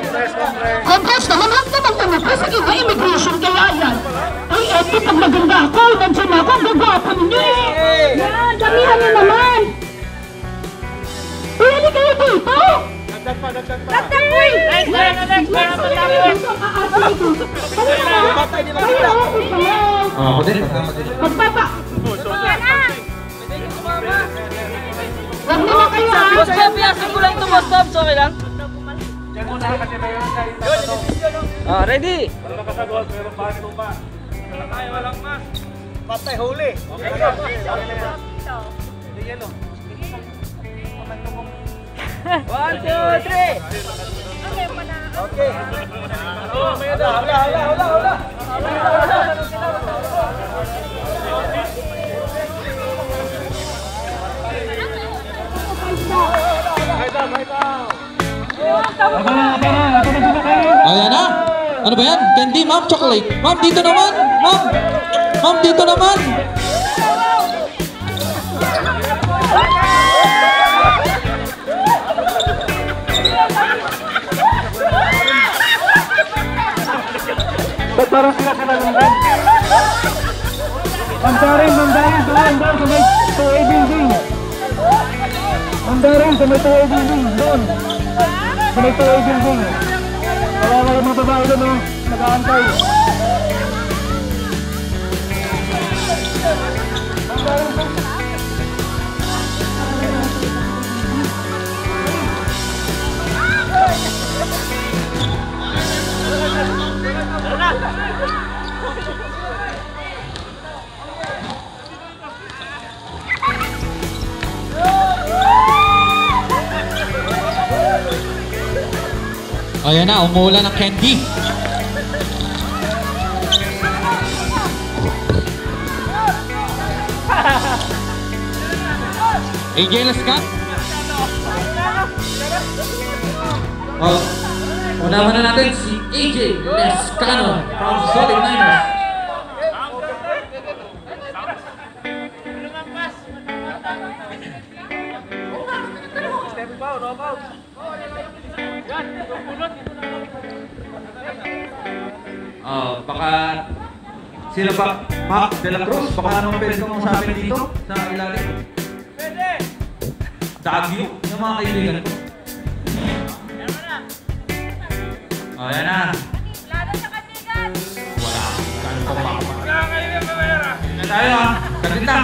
Congress naman, huwag naman talaga. Sige nga, immigration kaya yan. Ay, eto, pag maganda ako, nandiyan ako, ang gagwapo ninyo. Yan, damihan nyo naman. Uy, hindi kayo dito. Dagdag pa. Dagdag po eh. Next. Ako din. Magpapa. Huwag naman kayo ha. Boss Bob, piyasin ko lang ito, Boss Bob. So, okay lang? Diyan muna kasi mayroon tayo. Ready? Para makasagot, mayroon pa ito pa. Tayo walang mas. Patay huli. Okay na. Hindi yan o. 1, 2, 3. Okay. Hula. Ayan na. Ano ba yan? Candy, ma'am, chocolate. Ma'am, dito naman. Ma'am, dito naman. Ba't parang sila nalunggan? Mandarin, doon sa may 2A building. Mandarin, sa may 2A building, doon. Sa may 2A building. Kaya wala mga babae doon, no? Nag-aantay. Ayan na, umuulan ng candy. AJ Lascan. Oh, unahan na natin si AJ Lascano from Solid Niners. Baka sila ba Mac de la Cruz? Baka naman pwede kong masabing dito sa ilalim. Pwede! Dagyo, yung mga kaibigan ko. Ayan na. Lalo sa katigan! Wala. Ganun pa ba? Kaya Tayo ha. Kagitang.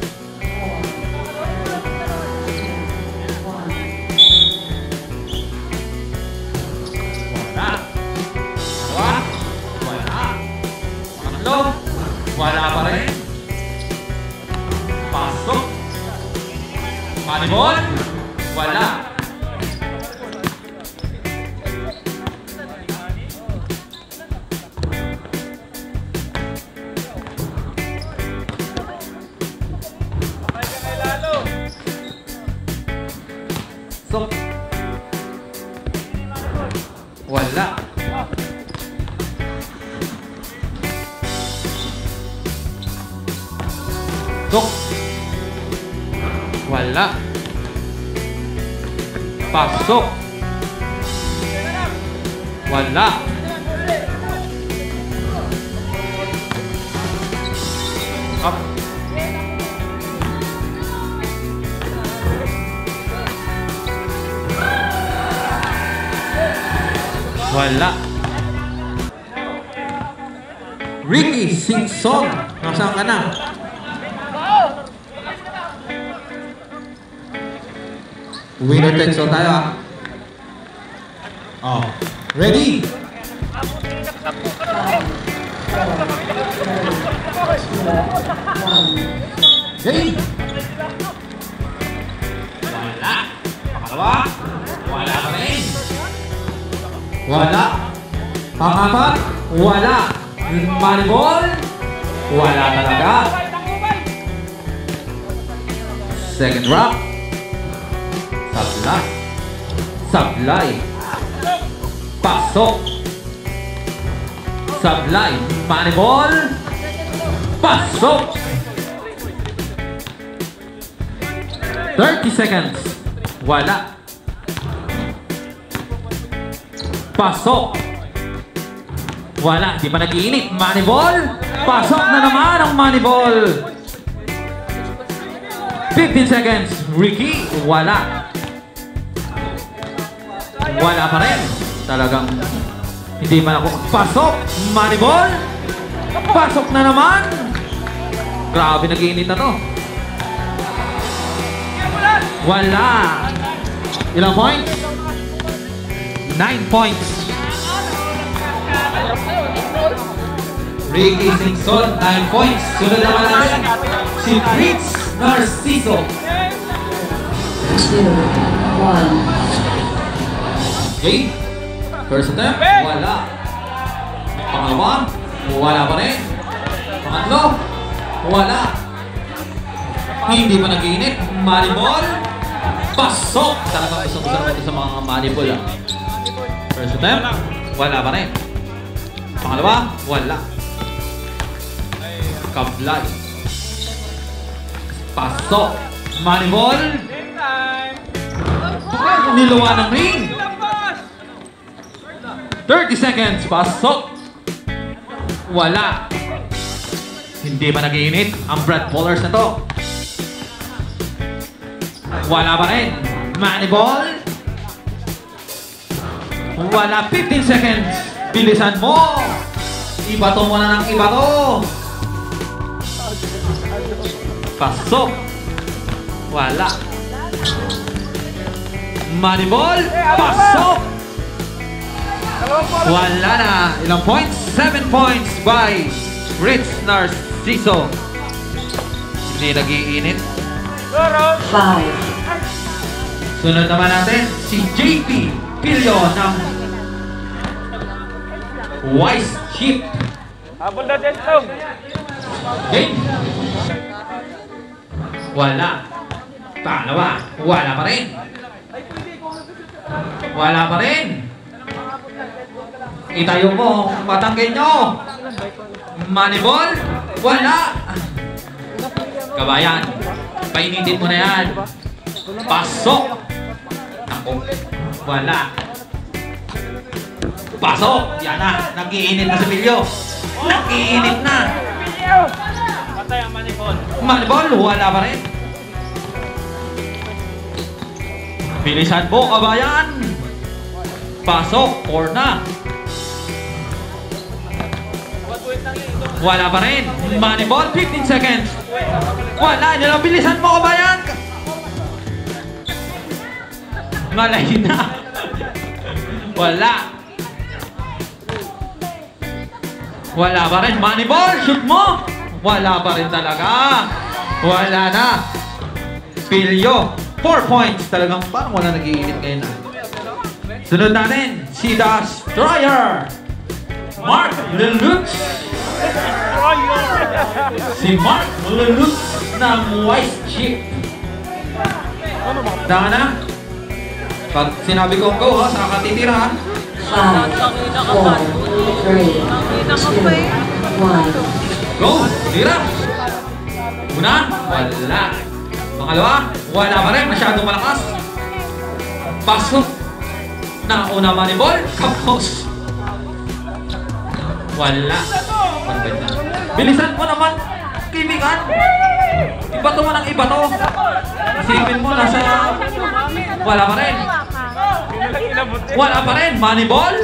Wala. Wala pa rin. Pasok. Manibol. Wala. Sok. Wala. Sok. Wala. Pasok. Wala. Up. Wala. Ricky Singson, nasaan ka na? Winner takes all tayo ah. Oh. Ready? Game! Wala. Pangalawa. Wala pa rin. Wala. Pangapat. Wala. Manibol. Wala talaga. Second rock. Sablay. Sablay. Pasok. Sablay. Manibol. Pasok. 30 seconds. Wala. Pasok. Wala, di pa nag-iinit. Moneyball. Pasok na naman ang Moneyball. 15 seconds. Ricky, wala. Wala pa rin. Talagang hindi man ako. Pasok. Moneyball. Pasok na naman. Grabe, nag-iinit na to. Wala. Ilang points? 9 points. Ricky Singson, 9 points. Sunod naman natin si Fritz Narciso. 2, 1. Okay. First attempt, wala. Pangalawa, wala pa rin. Pangatlo, wala. Hindi pa nag-iinit. Moneyball. Pasok! Talagang gusto sa mga Moneyball. First attempt, wala pa rin. Pangalawa, wala. Kablay. Pasok. Moneyball. Niluwa ng ring. 30 seconds. Pasok. Wala. Hindi ba nag-iinit ang Brad Bowlers na to? Wala pa rin. Moneyball. Wala. 15 seconds. Bilisan mo. Ibato mo na ng ibato. Pasok. Wala. Moneyball. Pasok. Wala na. Ilang points? 7 points by Fritz Narciso. Hindi nag-iinit. 5. Sunod naman natin si JP Pilio ng Wise Chip. Habol na dyan, Tom. Okay. Wala. Pangalawa. Wala pa rin. Wala pa rin. Itayo mo. Matangkay nyo. Moneyball. Wala. Kabayan. Painitin mo na yan. Pasok. Ako. Wala. Pasok. Yan na. Nag-iinit na si Pilio. Nag-iinit na. Patay ang Moneyball. Moneyball, wala pa rin. Bilisan mo, kabayan. Pasok, or na. Wala pa rin. Moneyball, 15 seconds. Wala, nilang bilisan mo, kabayan. Malay na. Wala. Wala pa rin. Moneyball, shoot mo. Wala pa rin talaga. Wala na. Pilio, 4 points. Talagang parang wala nag-iinit ngayon na. Sunod natin, si Destroyer. Mark Lelutz. Si Mark Lelutz ng Wise Chip. Tama na? Pag sinabi kong go ha, saka katitira ha. 5, 4, 3, 2, 1. Go! Tira! Una, wala. Pangalawa, wala pa rin. Masyadong malakas. Pasok. Nauna Moneyball. Kapos. Wala. Bilisan mo naman. Kaibigan. Ibato mo ng ibato. Isipin mo nasa... Wala pa rin. Wala pa rin. Moneyball.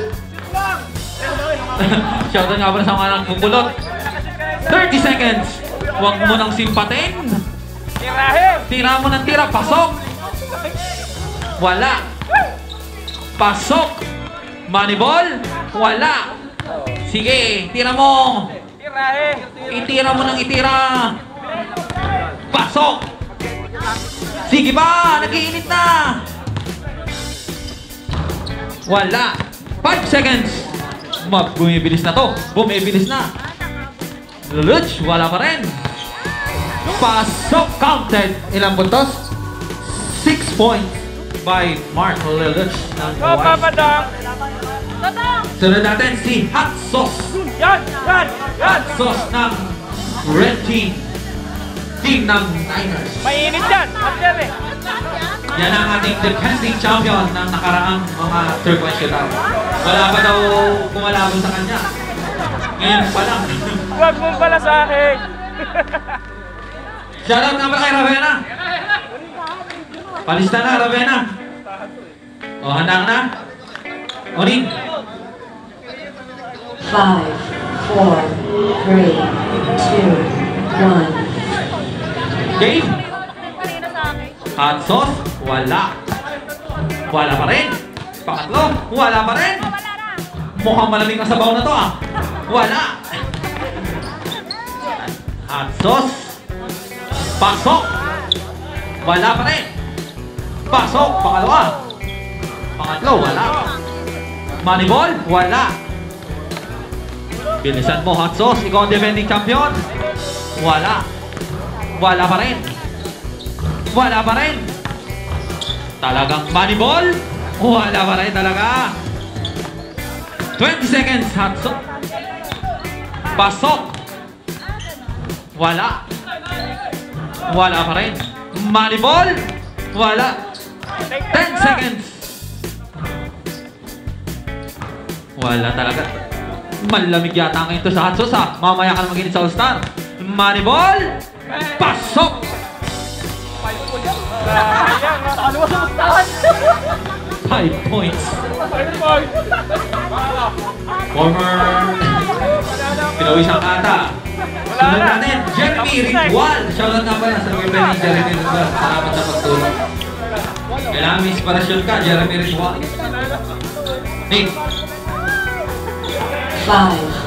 Shoutout nga pala sa mga nagpupulot. 30 seconds. Huwag mo nang simpatin. Tira mo ng tira. Pasok. Wala. Pasok. Moneyball. Wala. Sige. Tira mo. Itira mo ng itira. Pasok. Sige ba? Nag-iinit na. Wala. 5 seconds. Bumibilis na to. Bumibilis na. Lulutz, wala pa rin. Pasok, counted. Ilang puntos? 6 points by Mark Lulutz ng Papadang! Sunod natin si Hot Sauce. Yan! Hot Sauce ng Red Team. Team ng Niners. Mainit yan! After eh! Yan ang ating defending champion ng nakaraang mga 3-point shootout. Wala pa daw kumalaban sa kanya. Ngayon pa lang. Huwag mong pala sa akin. Shoutout nga pala kay Ravena. Palista na, Ravena. O, handa ka na? Oning. 5, 4, 3, 2, 1. Game. Hot sauce, wala. Wala pa rin. Pangatlo, wala pa rin. Mukhang malamig ang sabaw na to ah. Wala. Hot sauce. Pasok. Wala pa rin. Pasok, pangalawa. Pangatlo, wala. Moneyball, wala. Bilisan mo, hot sauce. Ikaw ang defending champion. Wala. Wala pa rin. Wala pa rin. Talagang moneyball. Wala pa rin talaga. 20 seconds, hot sauce. Pasok. Wala. Wala pa rin. Moneyball. Wala. 10 seconds. Wala talaga. Malamig yata ngayon ito sa hot sauce ha. Mamaya ka na mag-init sa All-Star. Moneyball. Pasok. 5 points. Former pinawisang ata. Sunod natin, Jeremy Ritual. Shoutout nga pala sa member ni Jeremy Ritual. Salamat sa pagtulong. Kailangan may inspirasyon ka, Jeremy Ritual. Nick. 5, 4,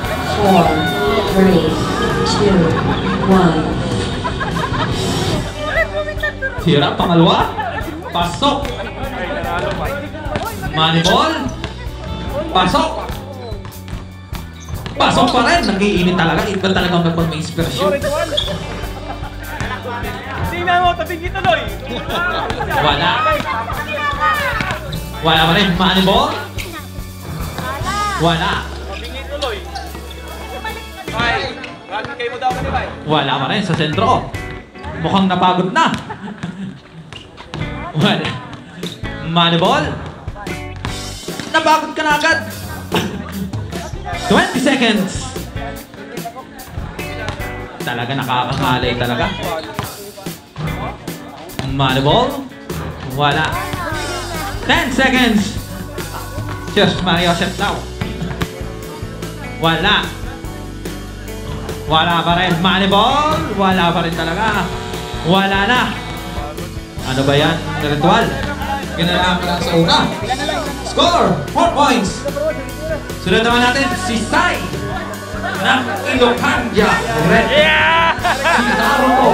3, 2, 1. Sira, pangalawa. Pasok. Moneyball. Pasok. Pasok pa rin. Nag-iinit talaga. Iba talaga magpag may inspirasyon. Tingnan mo, tabing kita, Loy. Wala. Wala pa rin. Moneyball. Wala. Tabing ito, Loy. Ay, bakit kayo mo daw kanila eh? Wala pa rin sa sentro. Mukhang napagod na. Wala. Moneyball. Napagod ka na agad. 20 seconds. Talaga nakakangalay talaga. Moneyball. Wala. 10 seconds. Cheers, Mario Chef now. Wala. Wala pa rin. Moneyball. Wala pa rin talaga. Wala na. Ano ba yan? Ritual. Ginalaman lang sa una. Score! 4 points. Sunod naman natin si Sai ng Ilocanja Red. Si Naruto.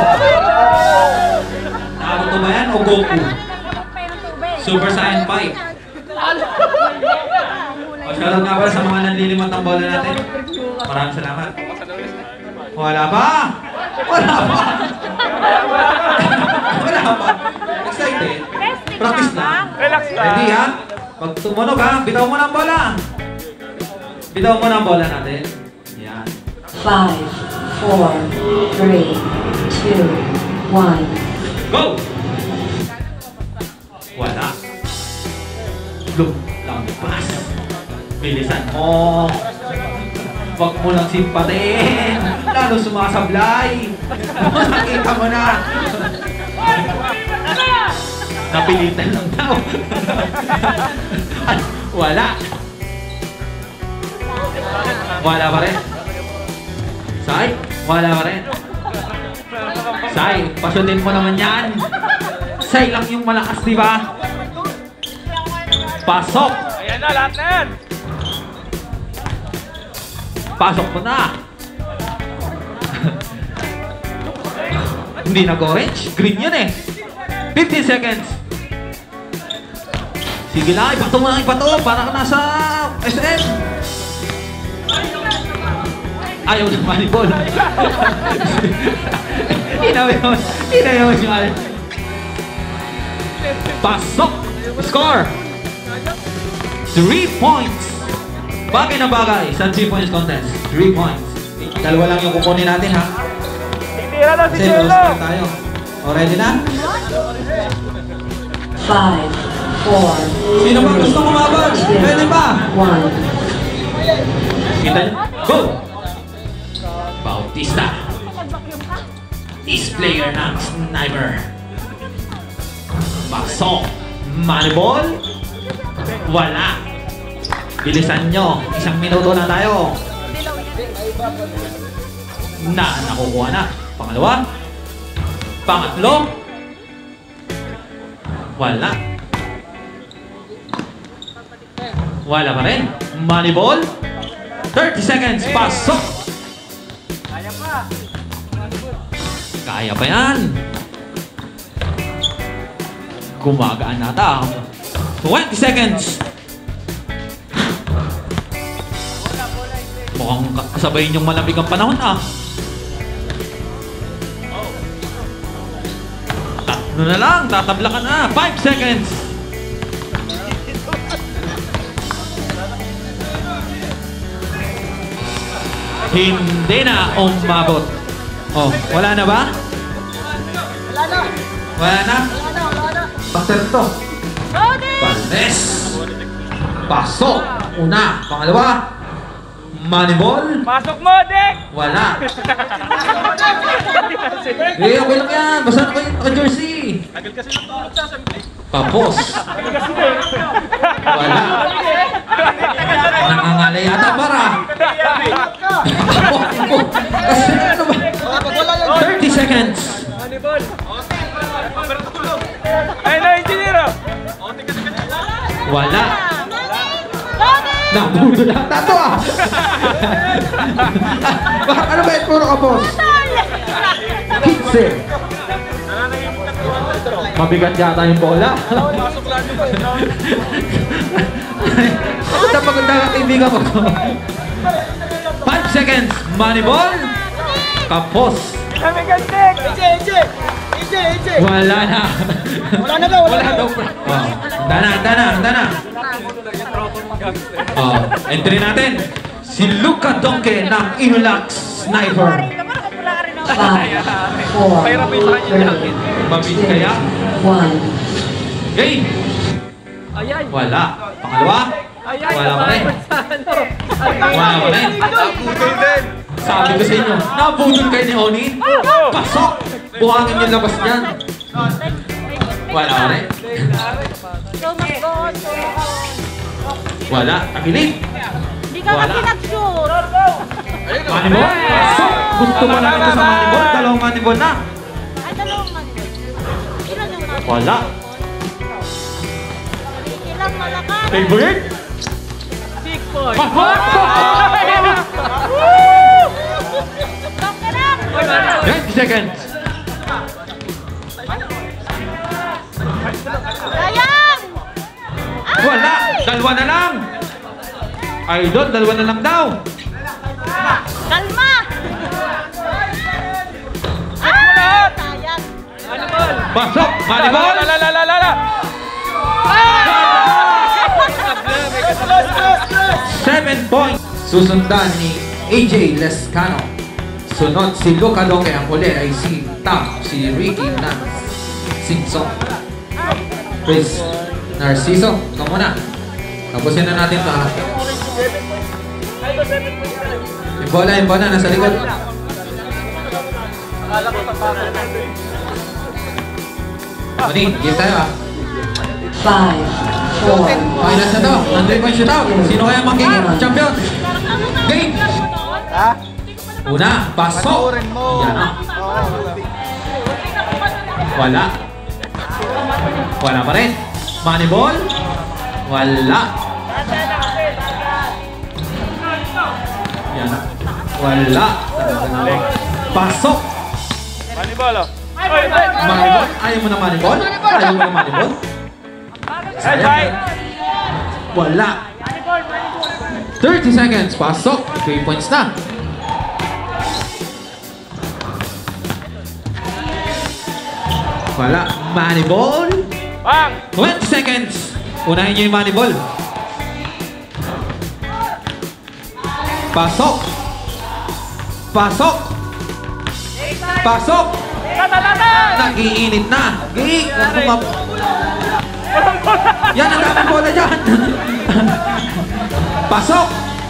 Naruto ba yan o Goku? Super Saiyan 5. O, shoutout nga pala sa mga nanlilimot ng bola natin. Maraming salamat. Wala pa! Wala pa! Wala pa! Excited? Practice lang. Relax lang. Ready ha? Pag tumunog ha, bitaw mo na ang bola. Bitaw mo na ang bola natin. Yan. 5, 4, 3, 2, 1. Go! Wala. Look, lampas. Bilisan mo. Huwag mo lang simpatin. Lalo sumasablay. Nakita mo na. Napilitan lang daw. Wala. Wala pa rin. Sai, wala pa rin. Sai, pasutin mo naman yan. Sai lang yung malakas, di ba? Pasok. Ayan na, lahat na yan. Pasok mo na. Hindi nag-orange. Green yun eh. 15 seconds. Sige lang, ipato mo lang ipato. Para ka nasa SM. Ayaw ng volleyball. Inaw yun yung alin. Pasok. Score. 3 points. Bagay na bagay sa 3 points contest. 3 points. Dalawa lang yung kukunin natin ha. Tira na si Kasi Jello. All-Star tayo. O, ready na? 5, 4, 3, 2, 1. 4, Sino bang gusto kumabot? Pwede pa. 1. Kita niyo? Go! Bautista. Is player ng Sniper. Pasok. Moneyball. Wala. Bilisan nyo. 1 minuto na tayo. Nakukuha na. Pangalawa. Pangatlo. Wala. Wala pa rin. Moneyball. 30 seconds. Pasok. Kaya pa yan. Gumagaan nata. 20 seconds. Mukhang kasabayin yung malamig ang panahon ah. Tatlo na lang. Tatabla ka na. 5 seconds. Hindi na umabot. Oh, wala na ba? Wala na. Wala na? Passer to. Loading! Palmes. Pasok. Una. Pangalawa. Moneyball. Pasok mo, Dek! Wala. Okay lang yan. Basta naka-jersey. Agad kasi natulog siya. Tapos. Wala. Nangangalay yata para. Kasi ano ba? 30 seconds. Moneyball. Pero tulog. Ay, na, engineer! Wala. Loading! Nabudo lang tato ah. Bakit ano ba yung puro ka, boss? 15. Mabigat yata yung bola. Pasok lang yun. Ako na maganda ka kaibigan mo. 5 seconds. Moneyball. Kapos. Kami Dek! Wala na. Wala na daw, Wala daw. Oh. Handa na. Oh, entry natin. Si Luka Donke ng Inulax Sniper. 5, 4, 3, Mabit kaya? 1. Game. Wala. Pangalawa. Wala pa rin. Wala pa rin. Napugay din! Sabi ko sa inyo, nabudol kayo ni Oni. Pasok! Buhangin yung labas niyan. Wala pa rin. Wala. Tagilid. Hindi ka kasi nag-shoot. Moneyball. Pasok! Gusto mo lang ito sa Moneyball. Dalawang Moneyball na. Ay, dalawang man. Ilan yung man? Wala. Ilang malakas? Favorite? 6 points! Pasok! Stop ka lang! 20 seconds. Sayang! Wala! Dalawa na lang! Idol, dalawa na lang daw! Kalma! Ah! Sayang! Moneyball! Pasok! Moneyball! Lala! 7 points! Susundan ni AJ Lescano. Sunod si Luka Donke. Ang huli ay si Tam, si Ricky ng Simpson. Chris Narciso, ikaw muna. Tapusin na natin ito. Yung bola, nasa likod. Mani, game tayo ah. 5, 4, Finals na to. Ang 3-point shootout. Sino kaya magiging champion? Game! Una, pasok. Yan na. Wala. Wala pa rin. Moneyball. Wala. Yan na. Wala. Pasok. Moneyball, oh. Moneyball. Ayaw mo na Moneyball? Ayaw mo na Moneyball? Sayang. Wala. 30 seconds. Pasok. 3 points na. Wala. Moneyball. Bang! 20 seconds. Unahin niyo yung Moneyball. Pasok. Pasok. Pasok. Nag-iinit na. Gig. Yan, ang daming bola dyan. Pasok.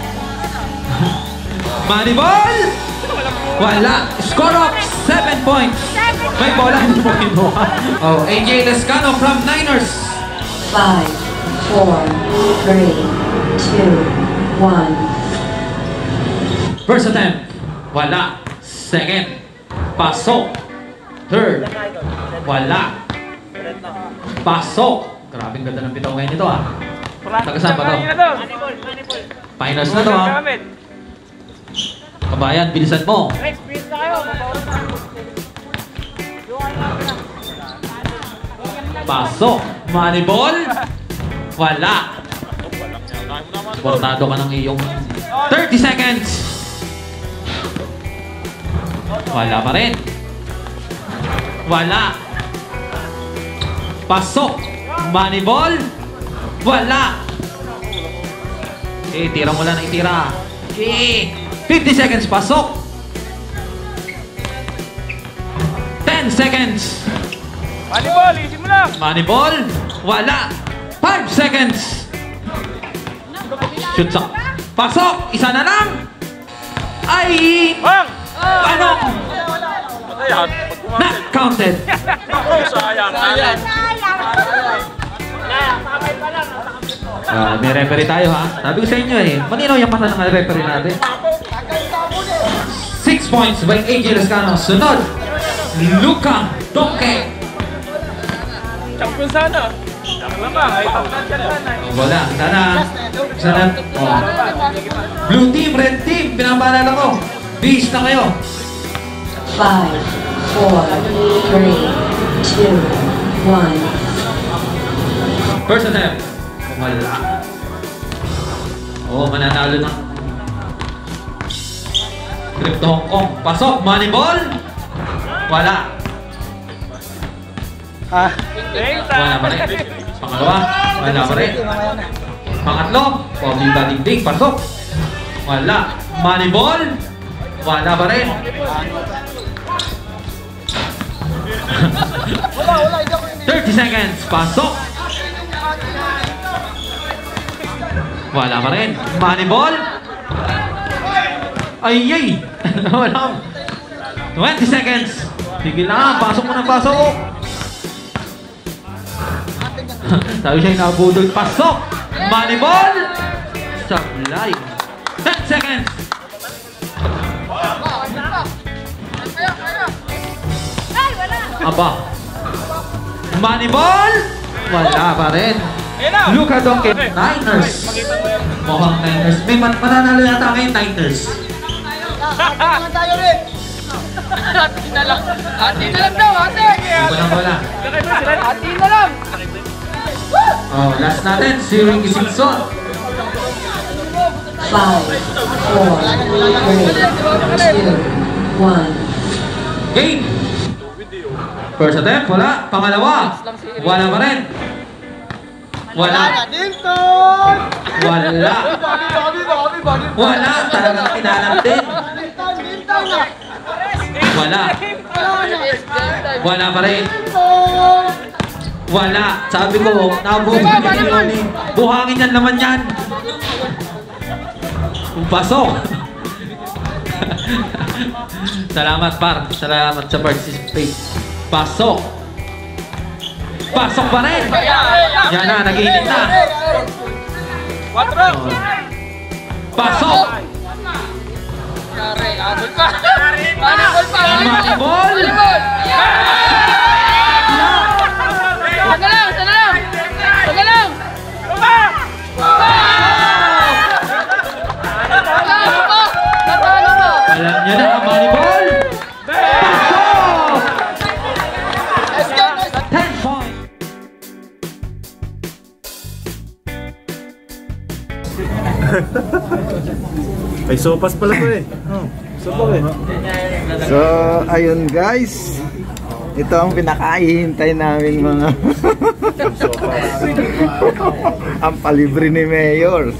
Money ball. Wala. Score of 7 points. May bola, hindi mo kinuha. Oh, AJ Lescano from Niners. 5, 4, 3, 2, 1. First attempt. Wala. Second. Pasok. Third. Wala. Pasok. Grabing ganda ng bitaw ngayon ito ah. Tagasaan ba to? Finals na to ah. Kabayan, bilisan mo. Pasok. Money ball. Wala. Portado ka ng iyong 30 seconds. Wala pa rin. Wala. Pasok. Money ball. Wala. Tira mo lang na itira. 50 seconds. Pasok. 10 seconds. Money ball, isin mo lang. Money ball. Wala. 5 seconds. Shoot sa. Pasok. Isa na lang. Ay. Bang! Ano? Ayan. Not counted. Sayang. May referee tayo ha. Sabi ko sa inyo eh. Malinaw yung mata ng referee natin. 6 points by AJ Lescano. Sunod. Luka Donke. Champion sana. Lamang. Ay, Wala. Sana. Oh. Blue team, red team. Pinapaalala ko. Beast na kayo. 5, 4, 3, 2, 1. First attempt. Wala. Oh, mananalo na. Crypto Hong Kong. Pasok. Money ball. Wala. Wala pa rin. Pangalawa. Wala pa rin. Pangatlo. Pabida dingding. Pasok. Wala. Money ball. Wala pa rin. 30 seconds. Pasok. Wala pa rin. Money ball. Ay. Wala. 20 seconds. Sige lang. Pasok mo ng pasok. Sabi siya yung nabudol. Pasok. Money ball. Sablay. 10 seconds. Aba. Money ball. Wala pa rin. Luka Donke. Niners. Mukhang Niners. May mananalo yata ngayon Niners. Ati na lang daw, ate! Wala. Ati na lang! Oh, last natin. Si Ricky Simpson. 5, 4, 3, 2, 1. Game. First attempt. Wala. Pangalawa. Wala pa rin. Wala. Wala. Talagang tinalang din. Wala. Wala pa rin. Wala. Sabi ko, nabubuhin yun eh. Buhangin yan naman yan. Pasok. Salamat par. Salamat sa participate. Pasok. Pasok pa rin. Yan na, nag-iinit na. 4. Pasok. Money ball. Taga lang! Alam niyo na, money ball. Pasok. 10 points. Ay, sopas pala to eh. Sopas eh. So, ayun guys. Ito ang pinakahihintay namin mga ang palibre ni Mayor.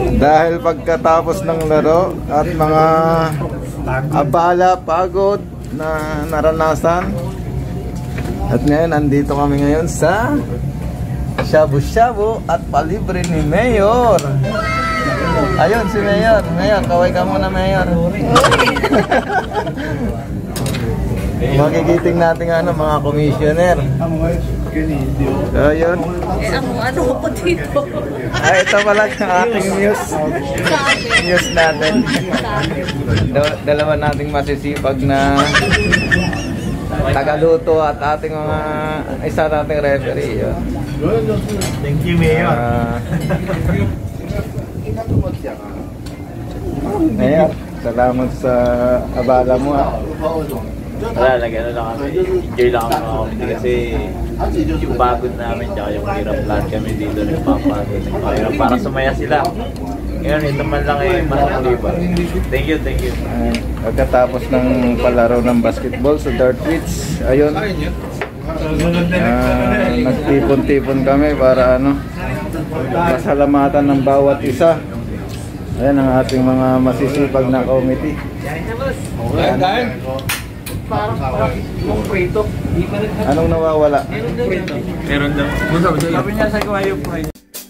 Dahil pagkatapos ng laro at mga abala, pagod, na naranasan. At ngayon, andito kami ngayon sa shabu-shabu at palibre ni Mayor. Ayun si Mayor. Mayor, kaway ka muna, Mayor. Magigiting natin mga commissioner. Ayun. Ano ko dito? Ito pala ang ating news natin. Dalawa nating masisipag na tagaluto at ating isa nating referee. Yun. Thank you, Mayor. Mayor, salamat sa abala mo. Wala, nag-ano lang kami. Enjoy lang kami mga comedy kasi yung pagod namin tsaka yung hirap lahat kami dito nagpapagod. Nagpapagod para sumaya sila. Ngayon, ito man lang mas maliban. Thank you, thank you. Pagkatapos ng palaro ng basketball sa dirt pitch, ayun. Nagtipon-tipon kami para pasalamatan ng bawat isa. Ayan ang ating mga masisipag na committee. Anong nawawala? Meron daw. Sabi niya sa kayo pride.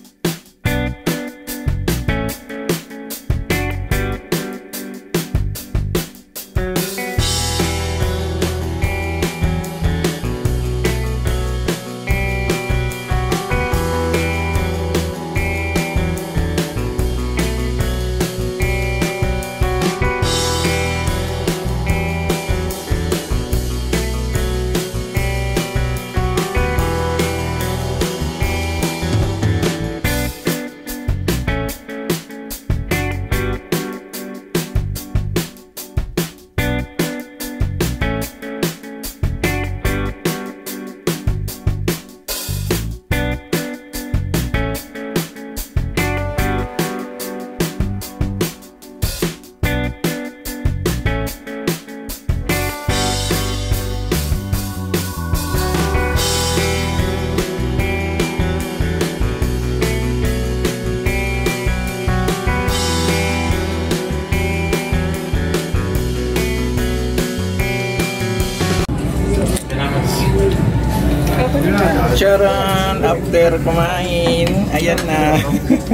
Charan, after kumain, ayan na.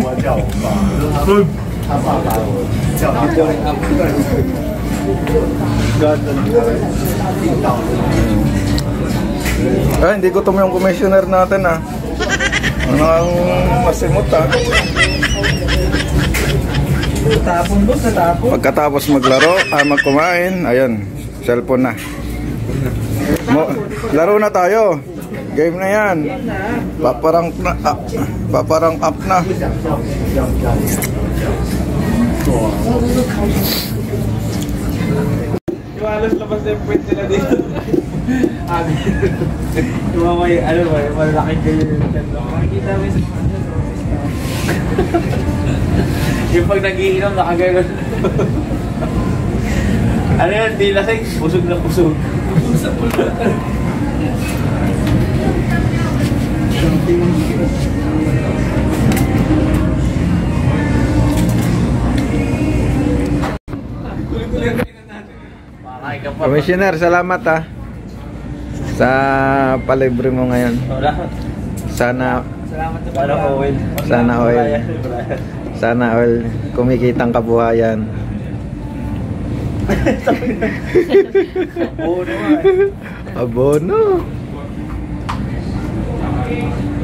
Hindi ko yung commissioner natin Ano ang masimot Pagkatapos maglaro, magkumain, ayan, cellphone na. Laro na tayo. Game na yan. Paparang up na. Yung alas labas na yung point nila dito. Yung may, malaking kayo yung ganda. Makikita mo yung yung pag nag-iinom, nakagano'n. Ano yan, di lasing, busog na busog. Commissioner, salamat sa palibre mo ngayon. Sana all kumikitang kabuhayan. Abono. Abono.